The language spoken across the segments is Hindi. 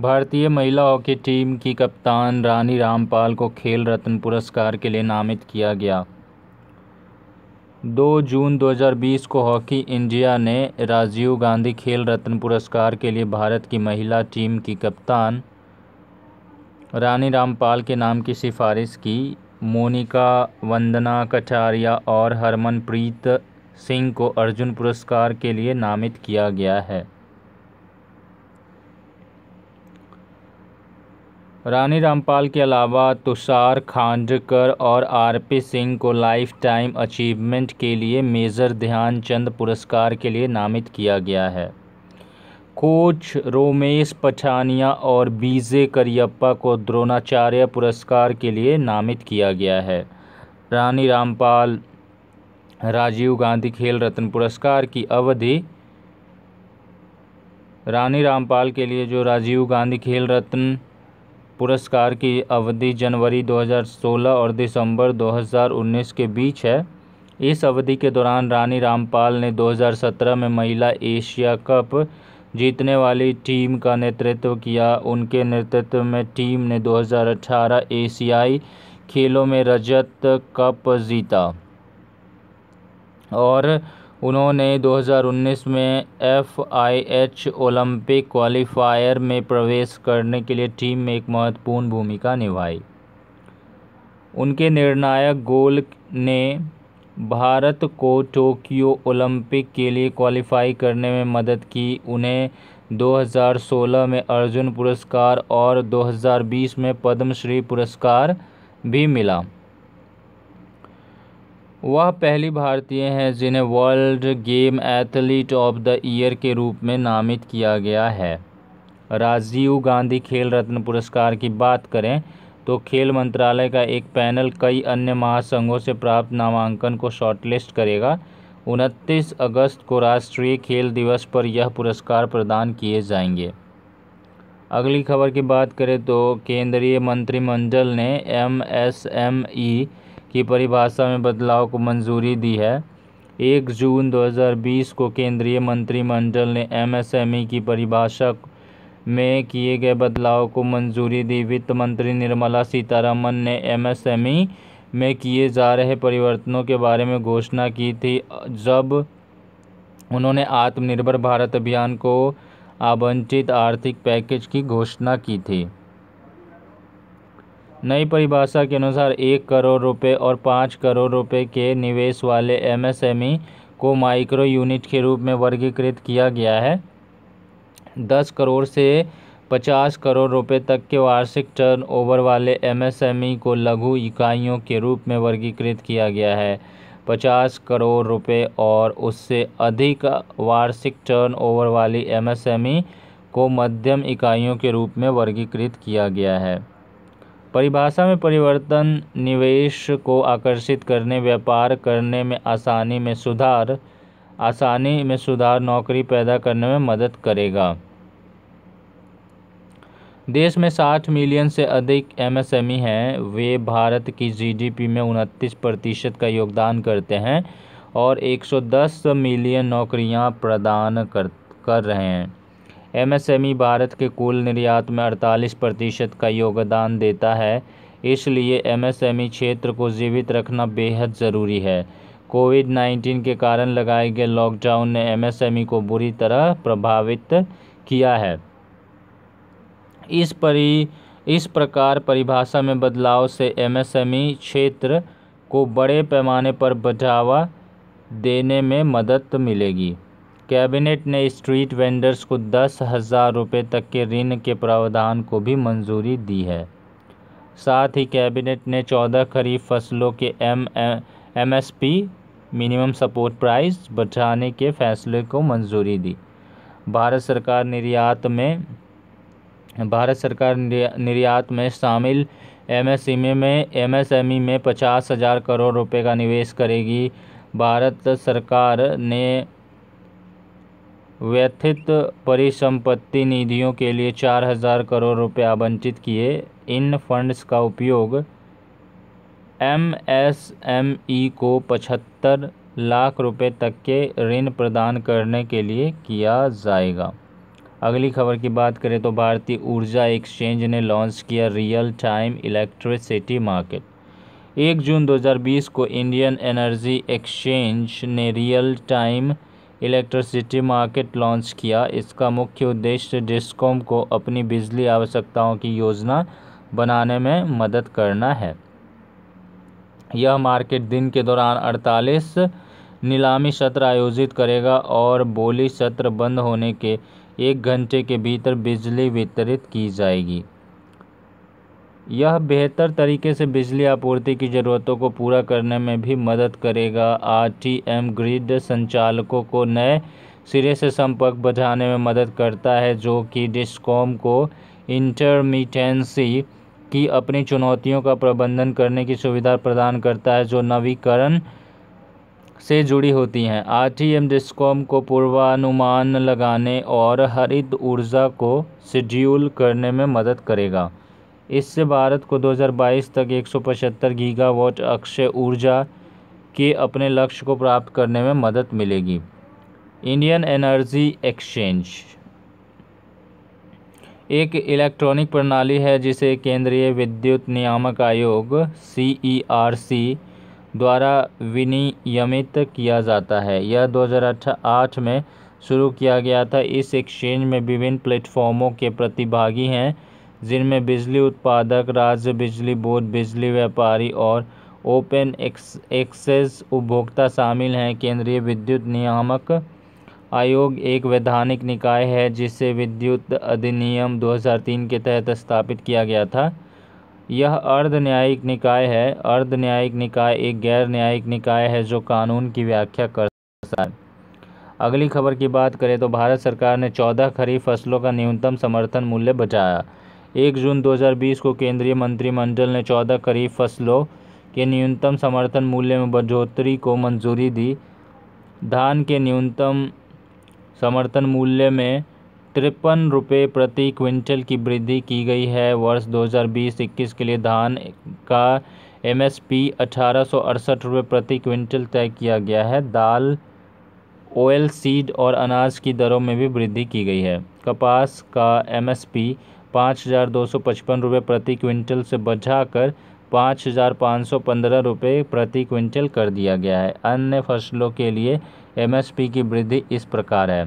भारतीय महिला हॉकी टीम की कप्तान रानी रामपाल को खेल रत्न पुरस्कार के लिए नामित किया गया। 2 जून 2020 को हॉकी इंडिया ने राजीव गांधी खेल रत्न पुरस्कार के लिए भारत की महिला टीम की कप्तान रानी रामपाल के नाम की सिफारिश की। मोनिका, वंदना कटारिया और हरमनप्रीत सिंह को अर्जुन पुरस्कार के लिए नामित किया गया है। रानी रामपाल के अलावा तुषार खांडकर और आरपी सिंह को लाइफ टाइम अचीवमेंट के लिए मेजर ध्यानचंद पुरस्कार के लिए नामित किया गया है। कोच रोमेश पठानिया और बीजे करियप्पा को द्रोणाचार्य पुरस्कार के लिए नामित किया गया है। रानी रामपाल राजीव गांधी खेल रत्न पुरस्कार की अवधि रानी रामपाल के लिए जो राजीव गांधी खेल रत्न पुरस्कार की अवधि जनवरी 2016 और दिसंबर 2019 के बीच है। इस अवधि के दौरान रानी रामपाल ने 2017 में महिला एशिया कप जीतने वाली टीम का नेतृत्व किया। उनके नेतृत्व में टीम ने 2018 एशियाई खेलों में रजत कप जीता और उन्होंने 2019 में FIH ओलंपिक क्वालिफायर में प्रवेश करने के लिए टीम में एक महत्वपूर्ण भूमिका निभाई। उनके निर्णायक गोल ने भारत को टोक्यो ओलंपिक के लिए क्वालिफाई करने में मदद की। उन्हें 2016 में अर्जुन पुरस्कार और 2020 में पद्मश्री पुरस्कार भी मिला। वह पहली भारतीय हैं जिन्हें world game athlete of the year के रूप में नामित किया गया है। राजीव गांधी खेल रत्न पुरस्कार की बात करें तो खेल मंत्रालय का एक पैनल कई अन्य महासंघों से प्राप्त नामांकन को शॉर्टलिस्ट करेगा। 29 अगस्त को राष्ट्रीय खेल दिवस पर यह पुरस्कार प्रदान किए जाएंगे। अगली खबर की बात करें तो केंद्रीय मंत्रिमंडल ने MSME की परिभाषा में बदलाव को मंजूरी दी है। 1 जून 2020 को केंद्रीय मंत्रिमंडल ने MSME की परिभाषा में किए गए बदलाव को मंजूरी दी। वित्त मंत्री निर्मला सीतारमण ने MSME में किए जा रहे परिवर्तनों के बारे में घोषणा की थी जब उन्होंने आत्मनिर्भर भारत अभियान को आवंटित आर्थिक पैकेज की घोषणा की थी। नई परिभाषा के अनुसार 1 करोड़ रुपए और 5 करोड़ रुपए के निवेश वाले MSME को माइक्रो यूनिट के रूप में वर्गीकृत किया गया है। 10 करोड़ से 50 करोड़ रुपए तक के वार्षिक टर्नओवर वाले MSME को लघु इकाइयों के रूप में वर्गीकृत किया गया है। 50 करोड़ रुपए और उससे अधिक वार्षिक टर्नओवर वाली MSME को मध्यम इकाइयों के रूप में वर्गीकृत किया गया है। परिभाषा में परिवर्तन निवेश को आकर्षित करने, व्यापार करने में आसानी में सुधार, नौकरी पैदा करने में मदद करेगा। देश में 60 मिलियन से अधिक MSME हैं। वे भारत की GDP में 29% का योगदान करते हैं और 110 मिलियन नौकरियां प्रदान कर रहे हैं। MSME भारत के कुल निर्यात में 48% का योगदान देता है। इसलिए MSME क्षेत्र को जीवित रखना बेहद ज़रूरी है। कोविड-19 के कारण लगाए गए लॉकडाउन ने MSME को बुरी तरह प्रभावित किया है। इस प्रकार परिभाषा में बदलाव से MSME क्षेत्र को बड़े पैमाने पर बढ़ावा देने में मदद मिलेगी। कैबिनेट ने स्ट्रीट वेंडर्स को 10,000 रुपये तक के ऋण के प्रावधान को भी मंजूरी दी है। साथ ही कैबिनेट ने 14 खरीफ फसलों के MSP मिनिमम सपोर्ट प्राइस बढ़ाने के फैसले को मंजूरी दी। भारत सरकार निर्यात में शामिल MSME में 50,000 करोड़ रुपए का निवेश करेगी। भारत सरकार ने व्यथित परिसंपत्ति निधियों के लिए 4,000 करोड़ रुपए आवंटित किए। इन फंड्स का उपयोग MSME को 75 लाख रुपए तक के ऋण प्रदान करने के लिए किया जाएगा। अगली खबर की बात करें तो भारतीय ऊर्जा एक्सचेंज ने लॉन्च किया रियल टाइम इलेक्ट्रिसिटी मार्केट। 1 जून 2020 को इंडियन एनर्जी एक्सचेंज ने real time electricity market launch किया। इसका मुख्य उद्देश्य डिस्कॉम को अपनी बिजली आवश्यकताओं की योजना बनाने में मदद करना है। यह मार्केट दिन के दौरान 48 नीलामी सत्र आयोजित करेगा और बोली सत्र बंद होने के 1 घंटे के भीतर बिजली वितरित की जाएगी। यह बेहतर तरीके से बिजली आपूर्ति की ज़रूरतों को पूरा करने में भी मदद करेगा। आरटीएम ग्रिड संचालकों को नए सिरे से संपर्क बढ़ाने में मदद करता है, जो कि डिस्कॉम को इंटरमिटेंसी की अपनी चुनौतियों का प्रबंधन करने की सुविधा प्रदान करता है, जो नवीकरण से जुड़ी होती हैं। आरटीएम डिस्कॉम को पूर्वानुमान लगाने और हरित ऊर्जा को शेड्यूल करने में मदद करेगा। इससे भारत को 2022 तक 175 गीगावाट अक्षय ऊर्जा के अपने लक्ष्य को प्राप्त करने में मदद मिलेगी। इंडियन एनर्जी एक्सचेंज एक इलेक्ट्रॉनिक प्रणाली है जिसे केंद्रीय विद्युत नियामक आयोग CERC द्वारा विनियमित किया जाता है। यह 2008 में शुरू किया गया था। इस एक्सचेंज में विभिन्न प्लेटफॉर्मों के प्रतिभागी हैं, जिनमें बिजली उत्पादक, राज्य बिजली बोर्ड, बिजली व्यापारी और ओपन एक्सेस उपभोक्ता शामिल हैं। केंद्रीय विद्युत नियामक आयोग एक वैधानिक निकाय है जिसे विद्युत अधिनियम 2003 के तहत स्थापित किया गया था। यह अर्ध न्यायिक निकाय है। अर्ध न्यायिक निकाय एक गैर न्यायिक निकाय है जो कानून की व्याख्या कर सकता है। अगली खबर की बात करें तो भारत सरकार ने 14 खरीफ फसलों का न्यूनतम समर्थन मूल्य बढ़ाया। 1 जून 2020 को केंद्रीय मंत्रिमंडल ने 14 खरीफ फसलों के न्यूनतम समर्थन मूल्य में बढ़ोतरी को मंजूरी दी। धान के न्यूनतम समर्थन मूल्य में 53 रुपये प्रति क्विंटल की वृद्धि की गई है। वर्ष 2020-21 के लिए धान का MSP 1868 रुपये प्रति क्विंटल तय किया गया है। दाल, ऑयल सीड और अनाज की दरों में भी वृद्धि की गई है। कपास का MSP 5255 रुपये प्रति क्विंटल से बढ़ाकर 5515 रुपये प्रति क्विंटल कर दिया गया है। अन्य फसलों के लिए MSP की वृद्धि इस प्रकार है।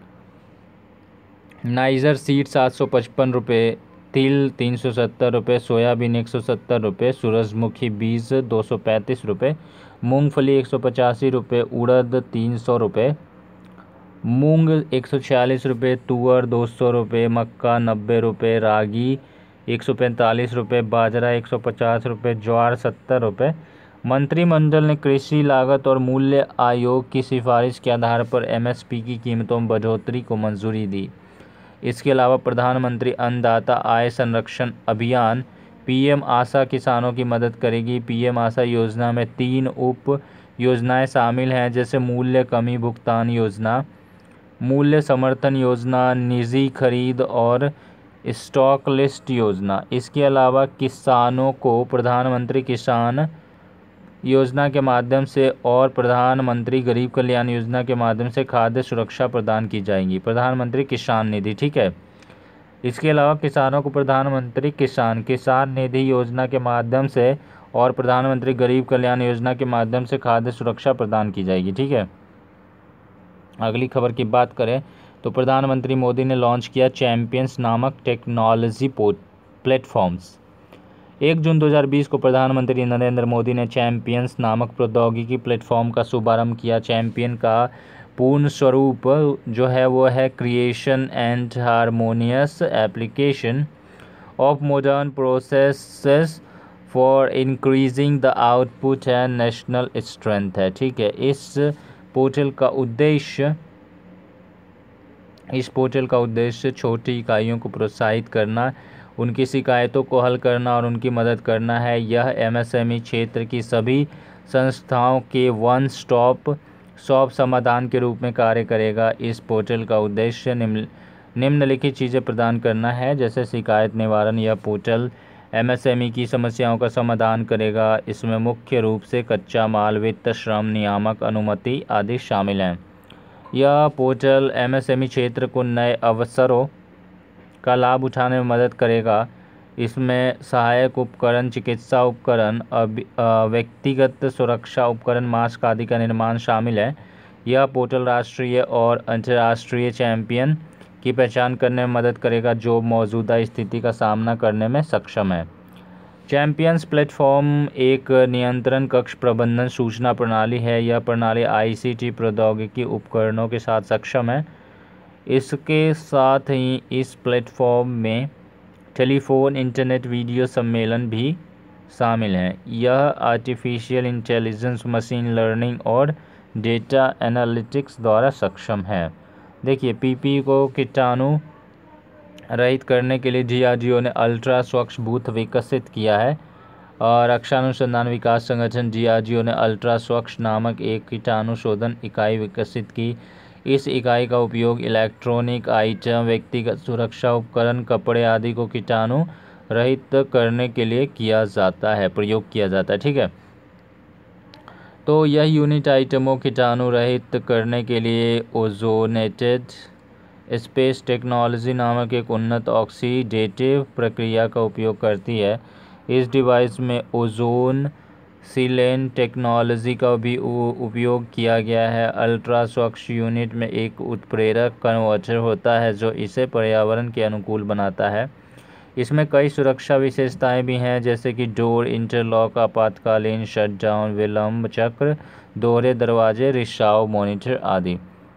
नाइजर सीड 755 रुपये, तिल 370 रुपये, सोयाबीन 170 रुपये, सूरजमुखी बीज 235 रुपये, मूंगफली 185 रुपये, उड़द 300 रुपये, मूंग 146 रुपये, तुअर 200 रुपये, मक्का 90 रुपये, रागी 145 रुपये, बाजरा 150 रुपये, ज्वार 70 रुपये। मंत्रिमंडल ने कृषि लागत और मूल्य आयोग की सिफारिश के आधार पर MSP की कीमतों में बढ़ोतरी को मंजूरी दी। इसके अलावा प्रधानमंत्री अन्नदाता आय संरक्षण अभियान PM आशा किसानों की मदद करेगी। PM आशा योजना में 3 उप योजनाएं शामिल हैं, जैसे मूल्य कमी भुगतान योजना, मूल्य समर्थन योजना, निजी खरीद और स्टॉक लिस्ट योजना। इसके अलावा किसानों को प्रधानमंत्री किसान योजना के माध्यम से और प्रधानमंत्री गरीब कल्याण योजना के माध्यम से खाद्य सुरक्षा प्रदान की जाएगी। प्रधानमंत्री किसान निधि, ठीक है। इसके अलावा किसानों को प्रधानमंत्री किसान निधि योजना के माध्यम से और प्रधानमंत्री गरीब कल्याण योजना के माध्यम से खाद्य सुरक्षा प्रदान की जाएगी, ठीक है। अगली खबर की बात करें तो प्रधानमंत्री मोदी ने लॉन्च किया चैंपियंस नामक टेक्नोलॉजी प्लेटफॉर्म्स। 1 जून 2020 को प्रधानमंत्री नरेंद्र मोदी ने चैंपियंस नामक प्रौद्योगिकी प्लेटफॉर्म का शुभारंभ किया। चैंपियन का पूर्ण स्वरूप जो है वो है creation and harmonious application of modern processes for increasing the output and national strength है, ठीक है। इस पोर्टल का उद्देश्य छोटी इकाइयों को प्रोत्साहित करना, उनकी शिकायतों को हल करना और उनकी मदद करना है। यह MSME क्षेत्र की सभी संस्थाओं के वन स्टॉप शॉप समाधान के रूप में कार्य करेगा। इस पोर्टल का उद्देश्य निम्नलिखित चीज़ें प्रदान करना है, जैसे शिकायत निवारण। यह पोर्टल MSME की समस्याओं का समाधान करेगा। इसमें मुख्य रूप से कच्चा माल, वित्त, श्रम, नियामक अनुमति आदि शामिल हैं। यह पोर्टल एमएसएमई क्षेत्र को नए अवसरों का लाभ उठाने में मदद करेगा। इसमें सहायक उपकरण, चिकित्सा उपकरण, व्यक्तिगत सुरक्षा उपकरण, मास्क आदि का निर्माण शामिल है। यह पोर्टल राष्ट्रीय और अंतर्राष्ट्रीय चैंपियन की पहचान करने में मदद करेगा जो मौजूदा स्थिति का सामना करने में सक्षम है। चैंपियंस प्लेटफॉर्म एक नियंत्रण कक्ष प्रबंधन सूचना प्रणाली है। यह प्रणाली आईसीटी प्रौद्योगिकी उपकरणों के साथ सक्षम है। इसके साथ ही इस प्लेटफॉर्म में टेलीफोन, इंटरनेट, वीडियो सम्मेलन भी शामिल हैं। यह आर्टिफिशियल इंटेलिजेंस, मशीन लर्निंग और डेटा एनालिटिक्स द्वारा सक्षम है। देखिए, पीपी को कीटाणु रहित करने के लिए डीआरडीओ ने अल्ट्रा स्वच्छ बूथ विकसित किया है। और रक्षा अनुसंधान विकास संगठन डीआरडीओ ने अल्ट्रा स्वच्छ नामक एक कीटाणु शोधन इकाई विकसित की। इस इकाई का उपयोग इलेक्ट्रॉनिक आइटम, व्यक्तिगत सुरक्षा उपकरण, कपड़े आदि को कीटाणु रहित करने के लिए प्रयोग किया जाता है। ठीक है, तो यह यूनिट आइटमों कीटाणु रहित करने के लिए ओजोनेटेड स्पेस टेक्नोलॉजी नामक एक उन्नत ऑक्सीडेटिव प्रक्रिया का उपयोग करती है। इस डिवाइस में ओजोन सीलेन टेक्नोलॉजी का भी उपयोग किया गया है। अल्ट्रा स्वच्छ यूनिट में एक उत्प्रेरक कन्वर्टर होता है जो इसे पर्यावरण के अनुकूल बनाता है। इसमें कई सुरक्षा विशेषताएं भी हैं, जैसे कि डोर इंटरलॉक, आपातकालीन शटडाउन, विलंब चक्र, दोहरे दरवाजे, रिसाव मॉनिटर आदि।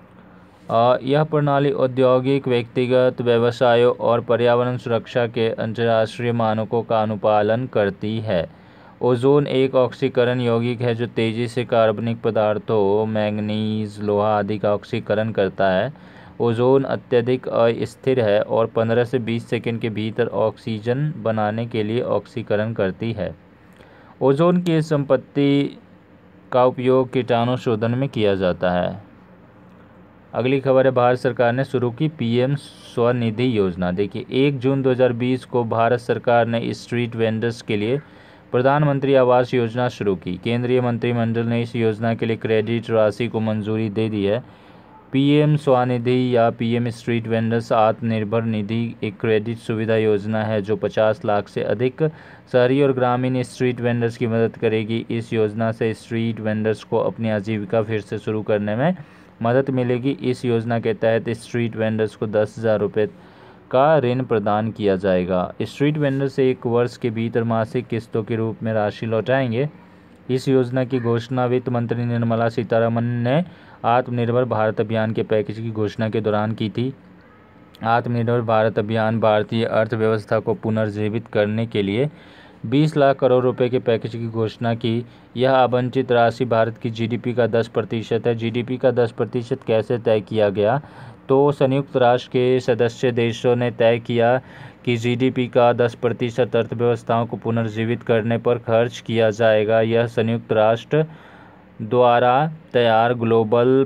यह प्रणाली औद्योगिक, व्यक्तिगत, व्यवसायों और पर्यावरण सुरक्षा के अंतर्राष्ट्रीय मानकों का अनुपालन करती है। ओजोन एक ऑक्सीकरण यौगिक है जो तेजी से कार्बनिक पदार्थों, मैंगनीज, लोहा आदि का ऑक्सीकरण करता है। ओजोन अत्यधिक अस्थिर है और 15 से 20 सेकंड के भीतर ऑक्सीजन बनाने के लिए ऑक्सीकरण करती है। ओजोन की संपत्ति का उपयोग कीटाणु शोधन में किया जाता है। अगली खबर है, भारत सरकार ने शुरू की पीएम स्वनिधि योजना। देखिए, 1 जून 2020 को भारत सरकार ने स्ट्रीट वेंडर्स के लिए प्रधानमंत्री आवास योजना शुरू की। केंद्रीय मंत्रिमंडल ने इस योजना के लिए क्रेडिट राशि को मंजूरी दे दी है। पीएम स्वनिधि या PM street vendors Atmanirbhar Nidhi एक क्रेडिट सुविधा योजना है जो 50 लाख से अधिक शहरी और ग्रामीण स्ट्रीट वेंडर्स की मदद करेगी। इस योजना से स्ट्रीट वेंडर्स को अपनी आजीविका फिर से शुरू करने में मदद मिलेगी। इस योजना के तहत स्ट्रीट वेंडर्स को 10,000 रुपये का ऋण प्रदान किया जाएगा। स्ट्रीट वेंडर्स 1 वर्ष के भीतर मासिक किस्तों के रूप में राशि लौटाएंगे। इस योजना की घोषणा वित्त मंत्री निर्मला सीतारमण ने आत्मनिर्भर भारत अभियान के पैकेज की घोषणा के दौरान की थी। आत्मनिर्भर भारत अभियान भारतीय अर्थव्यवस्था को पुनर्जीवित करने के लिए 20 लाख करोड़ रुपए के पैकेज की घोषणा की। यह आवंटित राशि भारत की जीडीपी का 10% है। जीडीपी का 10% कैसे तय किया गया? तो संयुक्त राष्ट्र के सदस्य देशों ने तय किया कि जीडीपी का 10% अर्थव्यवस्थाओं को पुनर्जीवित करने पर खर्च किया जाएगा। यह संयुक्त राष्ट्र द्वारा तैयार ग्लोबल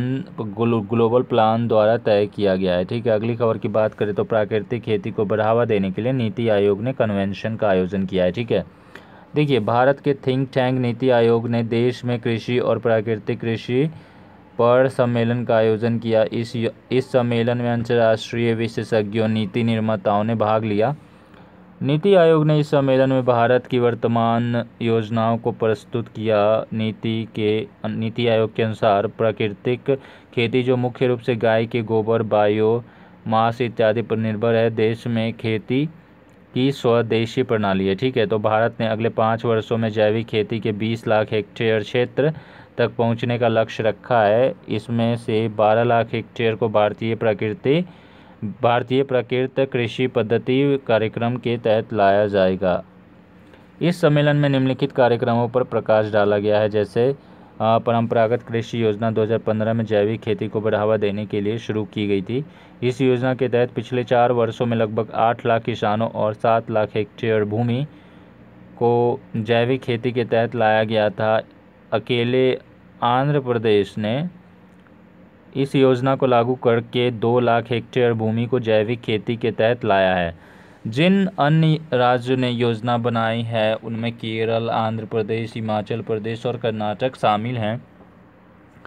प्लान द्वारा तय किया गया है। ठीक है, अगली खबर की बात करें तो प्राकृतिक खेती को बढ़ावा देने के लिए नीति आयोग ने कन्वेंशन का आयोजन किया है। ठीक है, देखिए, भारत के थिंक टैंक नीति आयोग ने देश में कृषि और प्राकृतिक कृषि पर सम्मेलन का आयोजन किया। इस सम्मेलन में अंतर्राष्ट्रीय विशेषज्ञों, नीति निर्माताओं ने भाग लिया। नीति आयोग ने इस सम्मेलन में भारत की वर्तमान योजनाओं को प्रस्तुत किया। नीति आयोग के अनुसार प्राकृतिक खेती, जो मुख्य रूप से गाय के गोबर, बायोमास इत्यादि पर निर्भर है, देश में खेती की स्वदेशी प्रणाली है। ठीक है, तो भारत ने अगले 5 वर्षों में जैविक खेती के 20 लाख हेक्टेयर क्षेत्र तक पहुंचने का लक्ष्य रखा है। इसमें से 12 लाख हेक्टेयर को भारतीय प्राकृतिक कृषि पद्धति कार्यक्रम के तहत लाया जाएगा। इस सम्मेलन में निम्नलिखित कार्यक्रमों पर प्रकाश डाला गया है, जैसे परंपरागत कृषि योजना 2015 में जैविक खेती को बढ़ावा देने के लिए शुरू की गई थी। इस योजना के तहत पिछले 4 वर्षों में लगभग 8 लाख किसानों और 7 लाख हेक्टेयर भूमि को जैविक खेती के तहत लाया गया था। अकेले आंध्र प्रदेश ने इस योजना को लागू करके 2 लाख हेक्टेयर भूमि को जैविक खेती के तहत लाया है। जिन अन्य राज्यों ने योजना बनाई है उनमें केरल, आंध्र प्रदेश, हिमाचल प्रदेश और कर्नाटक शामिल हैं।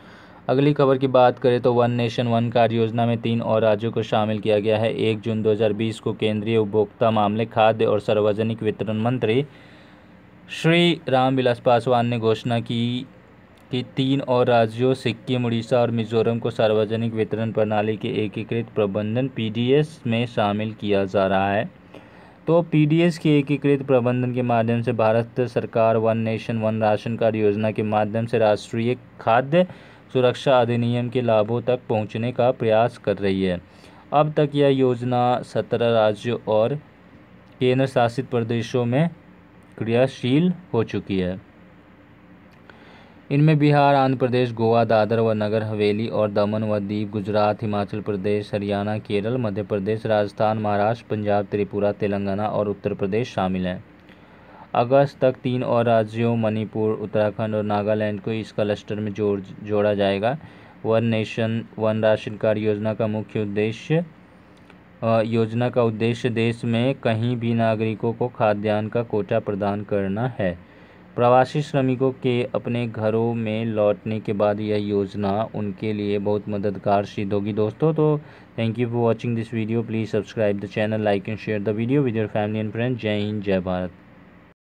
अगली खबर की बात करें तो वन नेशन वन कार्ड योजना में 3 और राज्यों को शामिल किया गया है। 1 जून 2020 को केंद्रीय उपभोक्ता मामले, खाद्य और सार्वजनिक वितरण मंत्री श्री रामविलास पासवान ने घोषणा की कि 3 और राज्यों सिक्किम, उड़ीसा और मिजोरम को सार्वजनिक वितरण प्रणाली के एकीकृत प्रबंधन (पीडीएस) में शामिल किया जा रहा है। तो पीडीएस के एकीकृत प्रबंधन के माध्यम से भारत सरकार one nation one ration card योजना के माध्यम से राष्ट्रीय खाद्य सुरक्षा अधिनियम के लाभों तक पहुंचने का प्रयास कर रही है। अब तक यह योजना 17 राज्यों और केंद्र शासित प्रदेशों में क्रियाशील हो चुकी है। इनमें बिहार, आंध्र प्रदेश, गोवा, दादर व नगर हवेली और दमन व दीव, गुजरात, हिमाचल प्रदेश, हरियाणा, केरल, मध्य प्रदेश, राजस्थान, महाराष्ट्र, पंजाब, त्रिपुरा, तेलंगाना और उत्तर प्रदेश शामिल हैं। अगस्त तक 3 और राज्यों मणिपुर, उत्तराखंड और नागालैंड को इस क्लस्टर में जोड़ा जाएगा। One nation one ration card योजना का उद्देश्य देश में कहीं भी नागरिकों को खाद्यान्न का कोटा प्रदान करना है। प्रवासी श्रमिकों के अपने घरों में लौटने के बाद यह योजना उनके लिए बहुत मददगार सिद्ध होगी। दोस्तों, तो thank you for watching this video. Please subscribe the channel, like and share the video with your family and friends. जय हिंद, जय भारत।